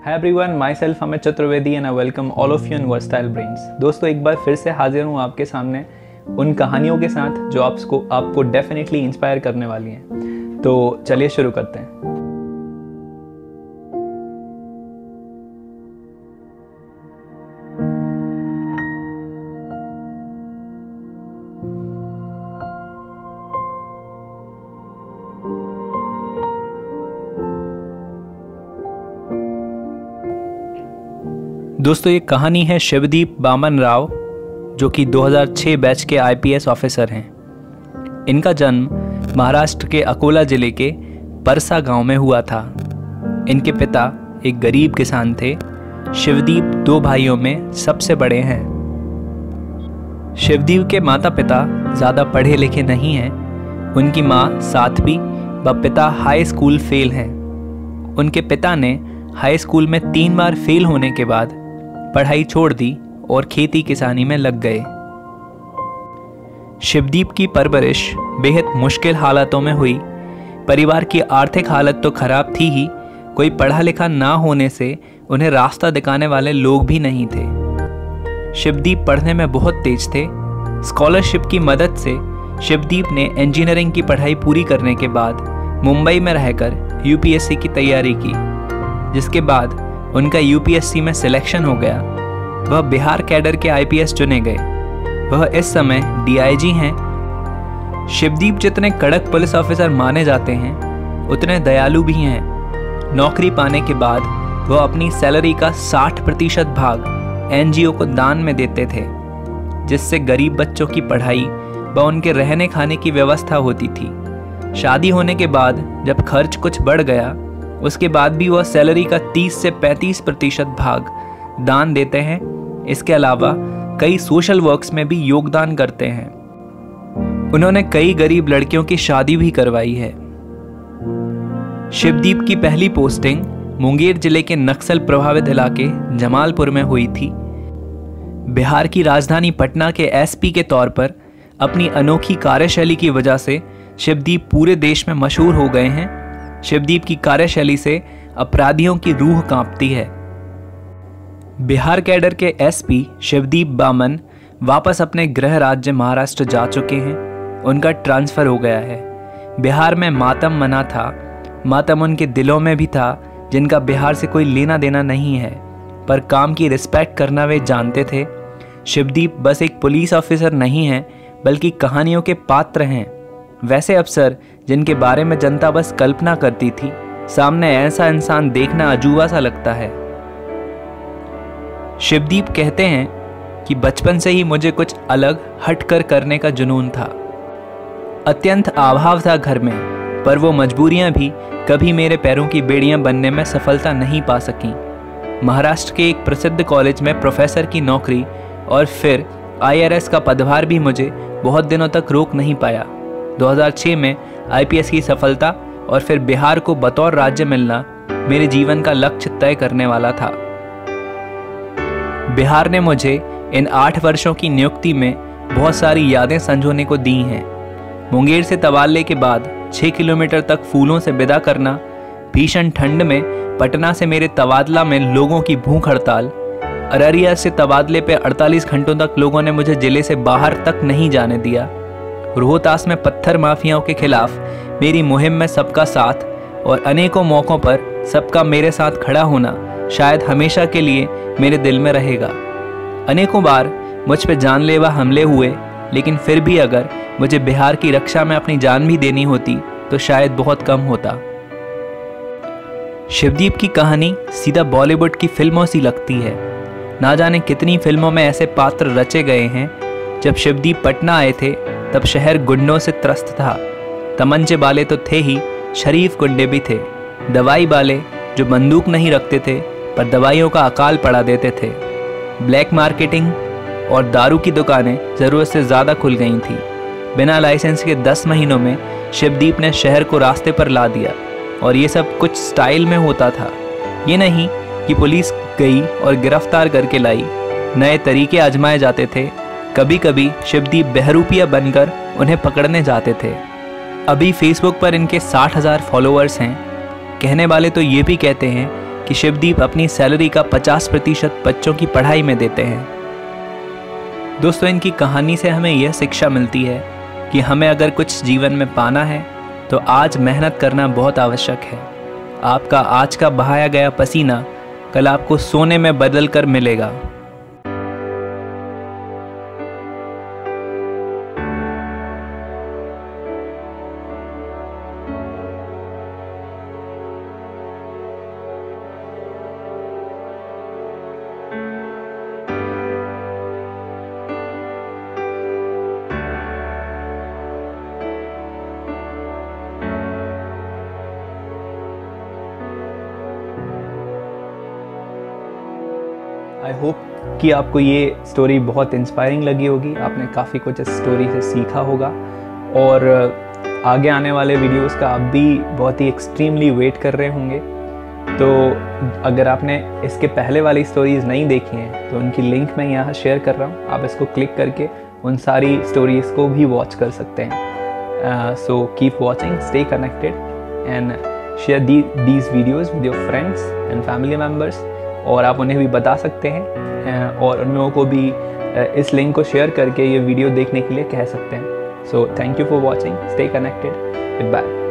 Hi everyone, myself Amit Chaturvedi and I welcome all of you in versatile brains. दोस्तों, एक बार फिर से हाजिर हूँ आपके सामने उन कहानियों के साथ जो आपको डेफिनेटली इंस्पायर करने वाली हैं। तो चलिए शुरू करते हैं। दोस्तों, ये कहानी है शिवदीप बामन राव, जो कि 2006 बैच के आईपीएस ऑफिसर हैं। इनका जन्म महाराष्ट्र के अकोला जिले के परसा गांव में हुआ था। इनके पिता एक गरीब किसान थे। शिवदीप 2 भाइयों में सबसे बड़े हैं। शिवदीप के माता पिता ज़्यादा पढ़े लिखे नहीं हैं। उनकी माँ 7वीं व पिता हाई स्कूल फेल हैं। उनके पिता ने हाई स्कूल में 3 बार फेल होने के बाद पढ़ाई छोड़ दी और खेती किसानी में लग गए। शिवदीप की परवरिश बेहद मुश्किल हालातों में हुई। परिवार की आर्थिक हालत तो खराब थी ही, कोई पढ़ा लिखा ना होने से उन्हें रास्ता दिखाने वाले लोग भी नहीं थे। शिवदीप पढ़ने में बहुत तेज थे। स्कॉलरशिप की मदद से शिवदीप ने इंजीनियरिंग की पढ़ाई पूरी करने के बाद मुंबई में रहकर यूपीएससी की तैयारी की, जिसके बाद उनका यूपीएससी में सिलेक्शन हो गया। वह बिहार कैडर के आईपीएस चुने गए। वह इस समय डीआईजी हैं। शिवदीप जितने कड़क पुलिस ऑफिसर माने जाते हैं, उतने दयालु भी हैं। नौकरी पाने के बाद वह अपनी सैलरी का 60% भाग एनजीओ को दान में देते थे, जिससे गरीब बच्चों की पढ़ाई व उनके रहने खाने की व्यवस्था होती थी। शादी होने के बाद जब खर्च कुछ बढ़ गया, उसके बाद भी वह सैलरी का 30 से 35% भाग दान देते हैं। इसके अलावा कई सोशल वर्क्स में भी योगदान करते हैं। उन्होंने कई गरीब लड़कियों की शादी भी करवाई है। शिवदीप की पहली पोस्टिंग मुंगेर जिले के नक्सल प्रभावित इलाके जमालपुर में हुई थी। बिहार की राजधानी पटना के एसपी के तौर पर अपनी अनोखी कार्यशैली की वजह से शिवदीप पूरे देश में मशहूर हो गए हैं। शिवदीप की कार्यशैली से अपराधियों की रूह कांपती है। बिहार कैडर के एसपी शिवदीप बामन वापस अपने गृह राज्य महाराष्ट्र जा चुके हैं। उनका ट्रांसफर हो गया है। बिहार में मातम मना था। मातम उनके दिलों में भी था, जिनका बिहार से कोई लेना देना नहीं है, पर काम की रिस्पेक्ट करना वे जानते थे। शिवदीप बस एक पुलिस ऑफिसर नहीं हैं, बल्कि कहानियों के पात्र हैं। वैसे अफसर जिनके बारे में जनता बस कल्पना करती थी। सामने ऐसा इंसान देखना अजूबा सा लगता है। शिवदीप कहते हैं कि बचपन से ही मुझे कुछ अलग हटकर करने का जुनून था। अत्यंत अभाव था घर में, पर वो मजबूरियां भी कभी मेरे पैरों की बेड़ियां बनने में सफलता नहीं पा सकीं। महाराष्ट्र के एक प्रसिद्ध कॉलेज में प्रोफेसर की नौकरी और फिर आईआरएस का पदभार भी मुझे बहुत दिनों तक रोक नहीं पाया। 2006 में आईपीएस की सफलता और फिर बिहार को बतौर राज्य मिलना मेरे जीवन का लक्ष्य तय करने वाला था। बिहार ने मुझे इन 8 वर्षों की नियुक्ति में बहुत सारी यादें संजोने को दी हैं। मुंगेर से तबादले के बाद 6 किलोमीटर तक फूलों से विदा करना, भीषण ठंड में पटना से मेरे तबादला में लोगों की भूख हड़ताल, अररिया से तबादले पे 48 घंटों तक लोगों ने मुझे जिले से बाहर तक नहीं जाने दिया, रोहतास में पत्थर माफियाओं के खिलाफ मेरी मुहिम में सबका साथ और अनेकों मौक़ों पर सबका मेरे साथ खड़ा होना शायद हमेशा के लिए मेरे दिल में रहेगा। अनेकों बार मुझ पे जानलेवा हमले हुए, लेकिन फिर भी अगर मुझे बिहार की रक्षा में अपनी जान भी देनी होती तो शायद बहुत कम होता। शिवदीप की कहानी सीधा बॉलीवुड की फिल्मों सी लगती है। ना जाने कितनी फिल्मों में ऐसे पात्र रचे गए हैं। जब शिवदीप पटना आए थे तब शहर गुंडों से त्रस्त था। तमंचे वाले तो थे ही, शरीफ गुंडे भी थे। दवाई वाले जो बंदूक नहीं रखते थे पर दवाइयों का अकाल पड़ा देते थे। ब्लैक मार्केटिंग और दारू की दुकानें ज़रूरत से ज़्यादा खुल गई थी। बिना लाइसेंस के 10 महीनों में शिवदीप ने शहर को रास्ते पर ला दिया, और ये सब कुछ स्टाइल में होता था। ये नहीं कि पुलिस गई और गिरफ्तार करके लाई। नए तरीके आजमाए जाते थे। कभी कभी शिवदीप बहरूपिया बनकर उन्हें पकड़ने जाते थे। अभी फेसबुक पर इनके 60,000 फॉलोअर्स हैं। कहने वाले तो ये भी कहते हैं कि शिवदीप अपनी सैलरी का 50% बच्चों की पढ़ाई में देते हैं। दोस्तों, इनकी कहानी से हमें यह शिक्षा मिलती है कि हमें अगर कुछ जीवन में पाना है तो आज मेहनत करना बहुत आवश्यक है। आपका आज का बहाया गया पसीना कल आपको सोने में बदल कर मिलेगा। आई होप कि आपको ये स्टोरी बहुत इंस्पायरिंग लगी होगी। आपने काफ़ी कुछ इस स्टोरी से सीखा होगा और आगे आने वाले वीडियोस का आप भी बहुत ही एक्सट्रीमली वेट कर रहे होंगे। तो अगर आपने इसके पहले वाली स्टोरीज़ नहीं देखी हैं तो उनकी लिंक मैं यहाँ शेयर कर रहा हूँ। आप इसको क्लिक करके उन सारी स्टोरीज़ को भी वॉच कर सकते हैं। So keep watching, stay connected and share these videos with your friends and family members. और आप उन्हें भी बता सकते हैं और उन लोगों को भी इस लिंक को शेयर करके ये वीडियो देखने के लिए कह सकते हैं। So thank you for watching, stay connected, good bye.